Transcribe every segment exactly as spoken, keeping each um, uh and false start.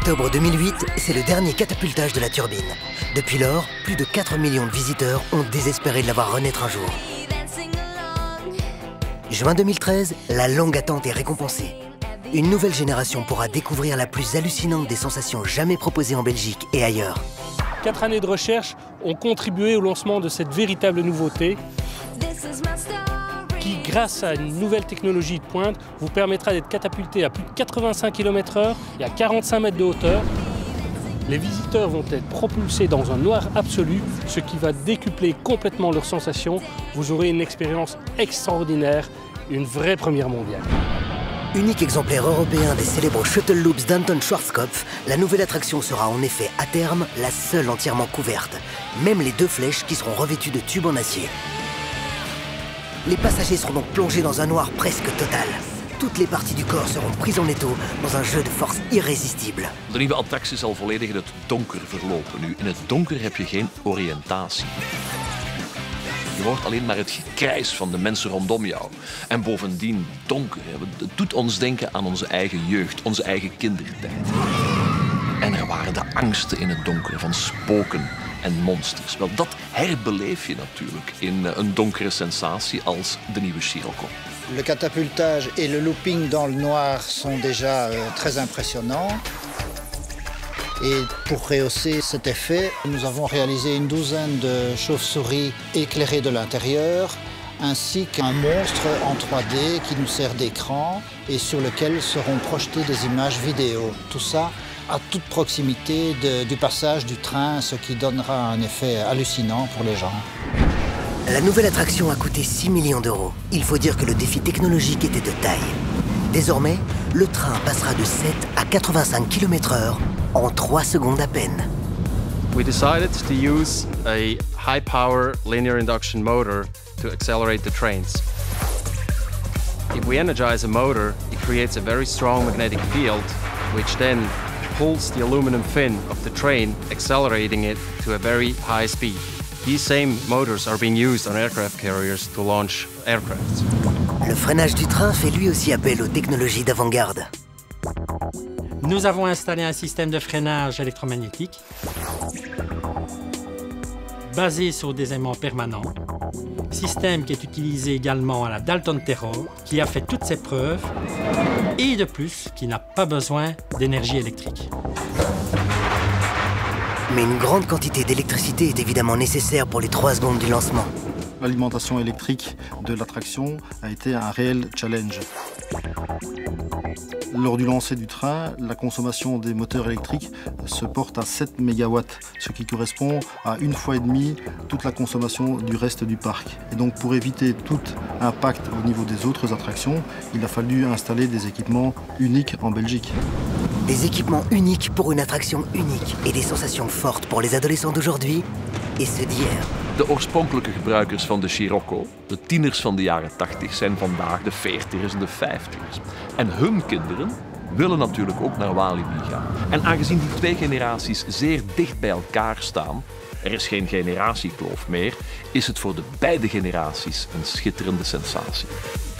octobre deux mille huit, c'est le dernier catapultage de la turbine. Depuis lors, plus de quatre millions de visiteurs ont désespéré de la voir renaître un jour. Juin deux mille treize, la longue attente est récompensée. Une nouvelle génération pourra découvrir la plus hallucinante des sensations jamais proposées en Belgique et ailleurs. Quatre années de recherche ont contribué au lancement de cette véritable nouveauté qui, grâce à une nouvelle technologie de pointe, vous permettra d'être catapulté à plus de quatre-vingt-cinq kilomètres heure et à quarante-cinq mètres de hauteur. Les visiteurs vont être propulsés dans un noir absolu, ce qui va décupler complètement leurs sensations. Vous aurez une expérience extraordinaire, une vraie première mondiale. Unique exemplaire européen des célèbres Shuttle Loops d'Anton Schwarzkopf, la nouvelle attraction sera en effet, à terme, la seule entièrement couverte. Même les deux flèches qui seront revêtues de tubes en acier. Les passagers seront donc plongés dans un noir presque total. Toutes les parties du corps seront prises en étau dans un jeu de force irrésistible. De nieuwe attractie zal volledig in het donker verlopen. Nu, in het donker heb je geen oriëntatie. Je hoort alleen maar het gekrijs van de mensen rondom jou. En bovendien donker. Het doet ons denken aan onze eigen jeugd, onze eigen kindertijd. En er waren de angsten in het donker van spoken en monsters. Wel, dat herbeleef je natuurlijk in een donkere sensatie als de nieuwe Scirocco. Le catapultage et le looping dans le noir sont déjà euh, très impressionnants. Et pour rehausser cet effet, nous avons réalisé une douzaine de chauves-souris éclairées de l'intérieur, ainsi qu'un monstre en trois D qui nous sert d'écran et sur lequel seront projetées des images vidéo. Tout ça à toute proximité de, du passage du train, ce qui donnera un effet hallucinant pour les gens. La nouvelle attraction a coûté six millions d'euros. Il faut dire que le défi technologique était de taille. Désormais, le train passera de sept à quatre-vingt-cinq kilomètres heure en trois secondes à peine. We decided to use a high-power linear induction motor to accelerate the trains. If we energize a motor, it creates a very strong magnetic field, which then pulls the aluminum fin of the train, accelerating it to a very high speed. These same motors are being used on aircraft carriers to launch aircraft. Le freinage du train fait lui aussi appel aux technologies d'avant-garde. Nous avons installé un système de freinage électromagnétique basé sur des aimants permanents, système qui est utilisé également à la Dalton Terror, qui a fait toutes ses preuves, et de plus, qui n'a pas besoin d'énergie électrique. Mais une grande quantité d'électricité est évidemment nécessaire pour les trois secondes du lancement. L'alimentation électrique de l'attraction a été un réel challenge. Lors du lancer du train, la consommation des moteurs électriques se porte à sept mégawatts, ce qui correspond à une fois et demie toute la consommation du reste du parc. Et donc pour éviter tout impact au niveau des autres attractions, il a fallu installer des équipements uniques en Belgique. Des équipements uniques pour une attraction unique et des sensations fortes pour les adolescents d'aujourd'hui et ceux d'hier. De oorspronkelijke gebruikers van de Scirocco, de tieners van de jaren tachtig, zijn vandaag de veertigers en de vijftigers. En hun kinderen willen natuurlijk ook naar Walibi gaan. En aangezien die twee generaties zeer dicht bij elkaar staan, er is geen generatiekloof meer, is het voor de beide generaties een schitterende sensatie.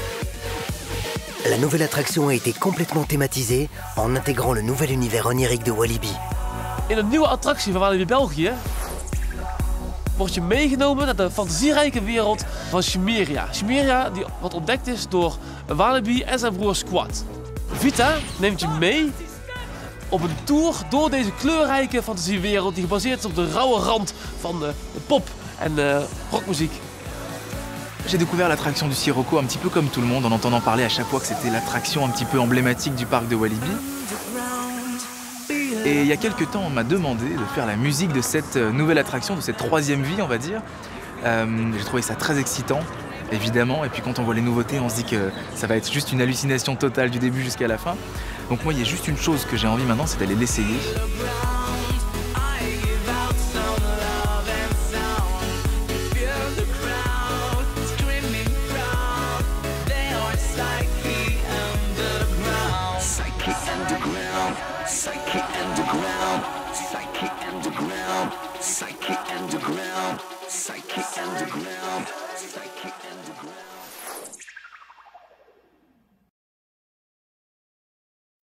La nouvelle attraction a été complètement thématisée en intégrant le nouvel univers onirique de Walibi. In een nieuwe attractie van Walibi België word je meegenomen naar de fantasierijke wereld van Chimeria. Chimeria die wat ontdekt is door Walibi en zijn broer Squad. Vita neemt je mee op een tour door deze kleurrijke fantasiewereld die gebaseerd is op de rauwe rand van de pop en de rockmuziek. J'ai découvert l'attraction du Scirocco un petit peu comme tout le monde, en entendant parler à chaque fois que c'était l'attraction un petit peu emblématique du parc de Walibi. Et il y a quelques temps, on m'a demandé de faire la musique de cette nouvelle attraction, de cette troisième vie, on va dire. Euh, J'ai trouvé ça très excitant, évidemment. Et puis quand on voit les nouveautés, on se dit que ça va être juste une hallucination totale du début jusqu'à la fin. Donc moi, il y a juste une chose que j'ai envie maintenant, c'est d'aller l'essayer. Psyche underground, psyche underground, psyche underground, psyche underground.